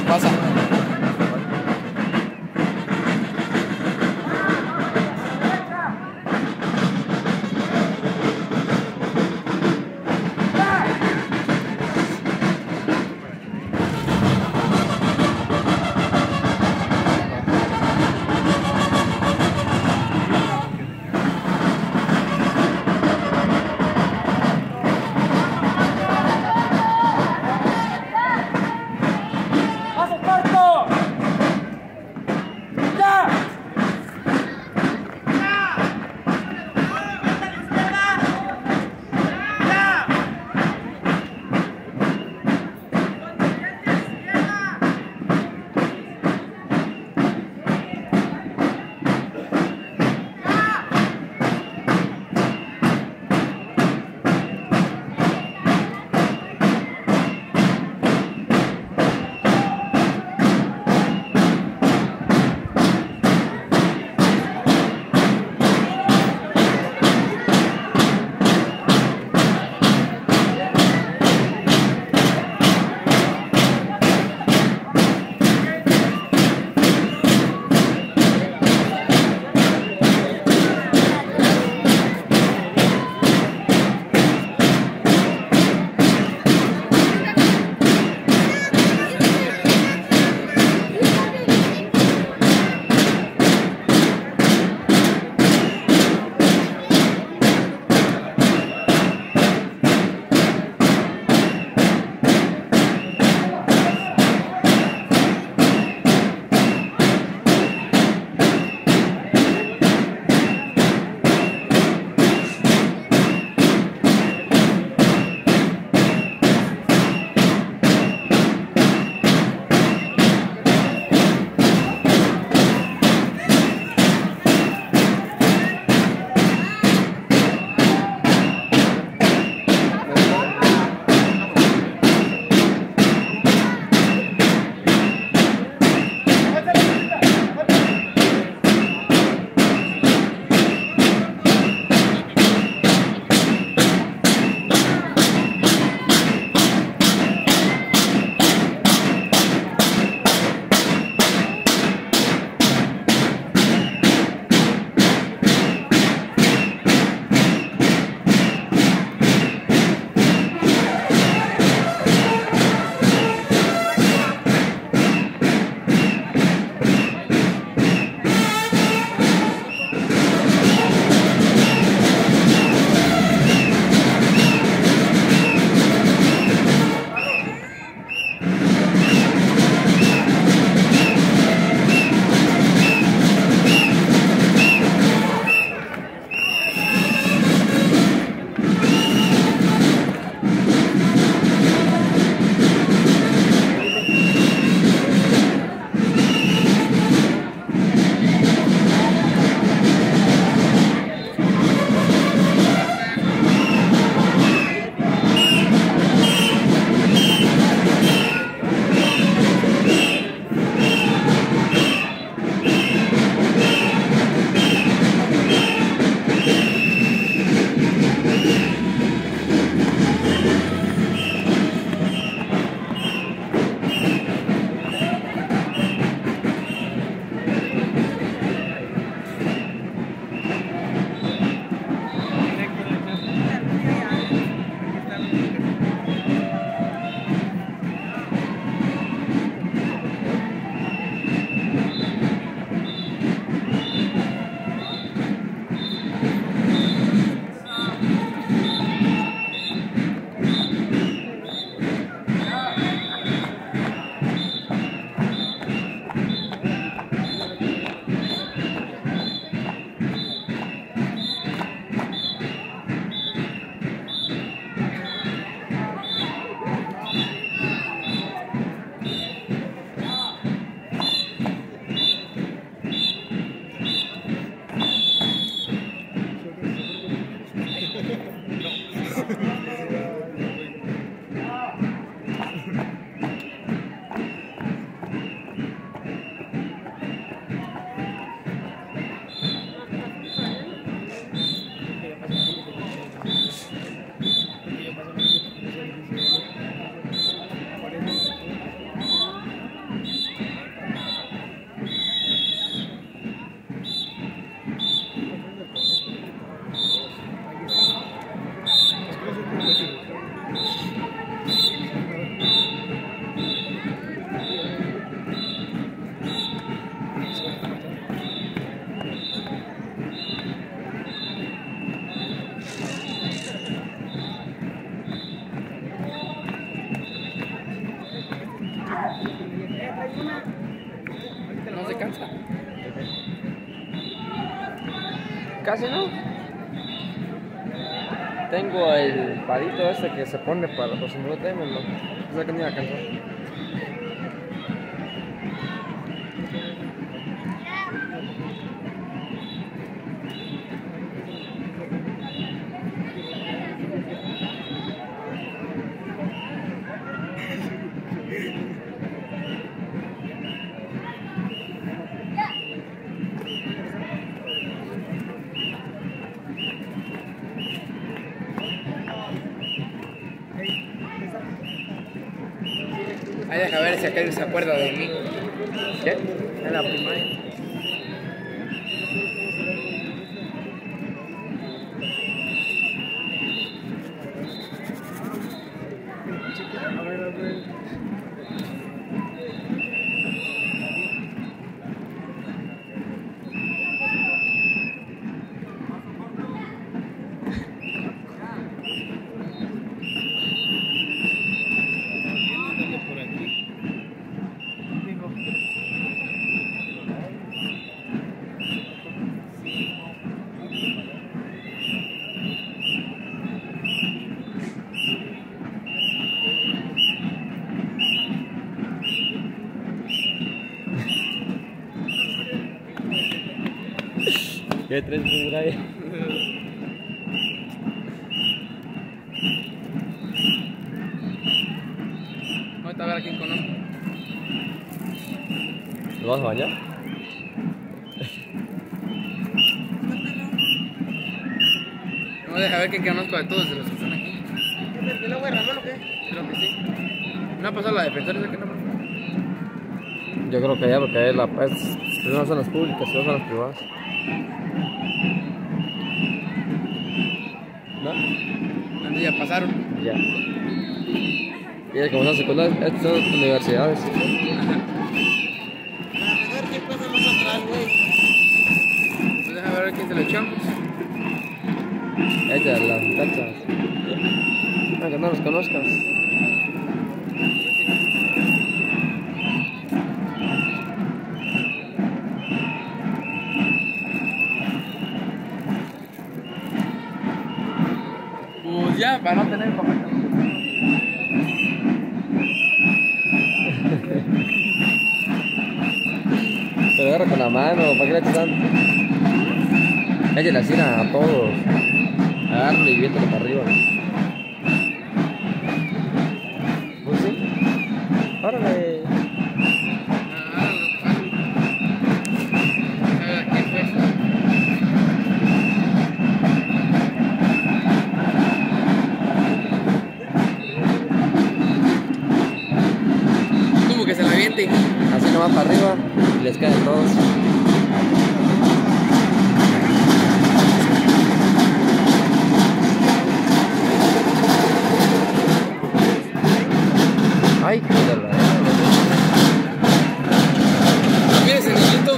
pasa. ¡Hace parte! No se cansa. Casi no. Tengo el palito este que se pone para los sombreros, ¿no? O sea que no iba a cansar. Ahí deja ver si aquel se acuerda de mí. ¿Qué? En la primaria. ¿Qué tres por ahí? Ahorita a ver a quién conozco. ¿Lo vas a bañar? No, deja ver quién conozco de todos de los que están aquí. ¿El agua de Ramón o qué? Creo que sí. ¿No ha pasado la defensora esa que no? Yo creo que ya, porque es primero son las públicas y luego son las privadas. ¿No? Ya pasaron. Ya. Y es como son secundarias, estas son universidades. A ver qué pasa más atrás, güey. Pues deja ver quién se lo echamos. Ellas, las muchachas. Aunque no los conozcas. Pues ya, para no tener papel. Pero agarra con la mano, ¿para qué le echas tanto? Ella le hacía a todos. Agárralo y viéndolo para arriba. Pues sí. Órale. Como que se la aviente. Así nomás para arriba y les caen todos. Ay, qué verdad. Mira ese niñito.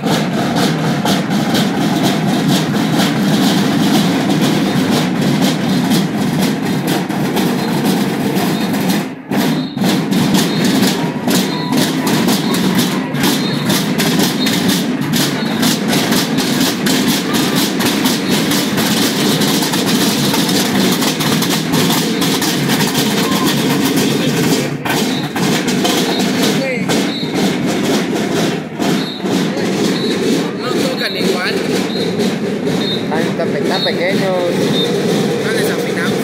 Están pequeños. Están desafinados.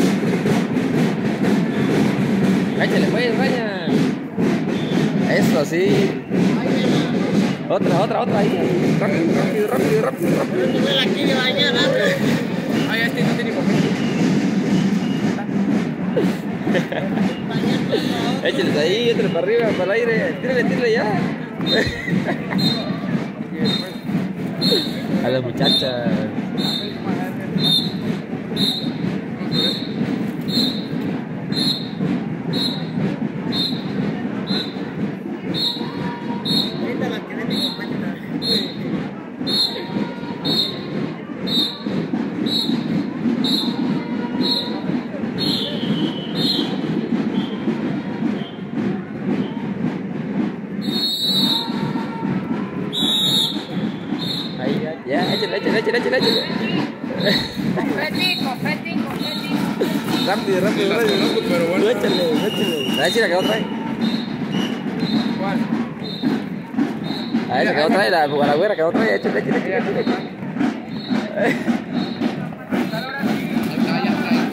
Échale pues, vaya. Eso, sí. Otra ahí. Rápido. La quiere bañar, ah, ya no tiene papel. Échales ahí, échale para arriba, para el aire. Tírale ya. A las muchachas. échale. Confeti. Rápido. Pero bueno. Échale. A ver si la que otra vez. ¿Cuál? A ver, la que otra vez, a la güera que otra vez, échale. Ya está.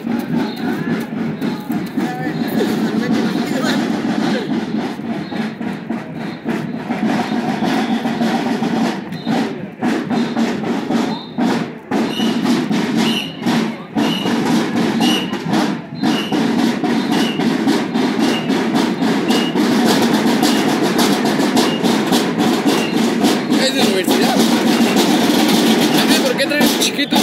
Es de universidad. ¿Por qué traes chiquito?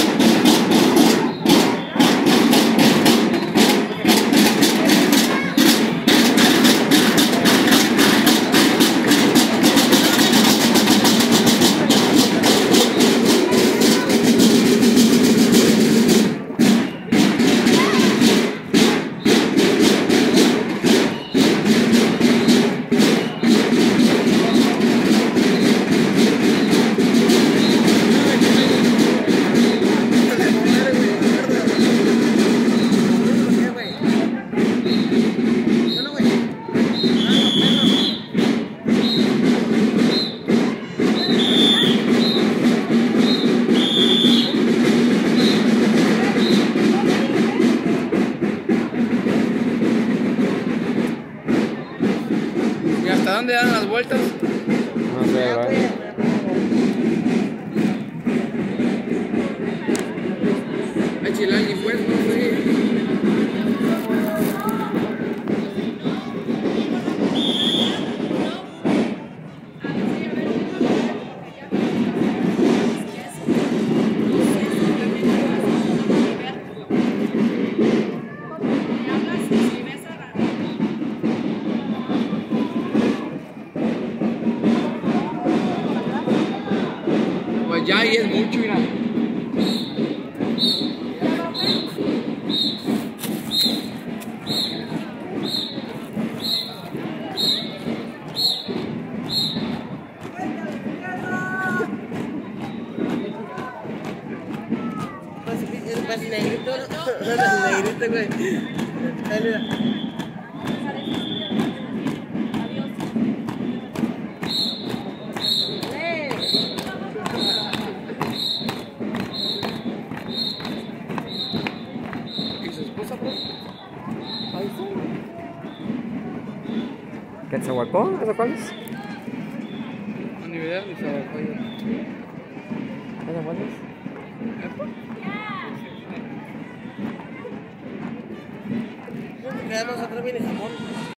¿Y hasta dónde dan las vueltas? No sé, ¿verdad? Ay, Chilani, pues, no sé. Pues ya ahí es mucho, mira. Pues negrito, güey. ¿Y su esposa, pues? ¿Quetzalhuacón? ¿Eso cuál es? No, ni idea, ni sabe. ¿Eso cuál es? Nosotros viene jamón.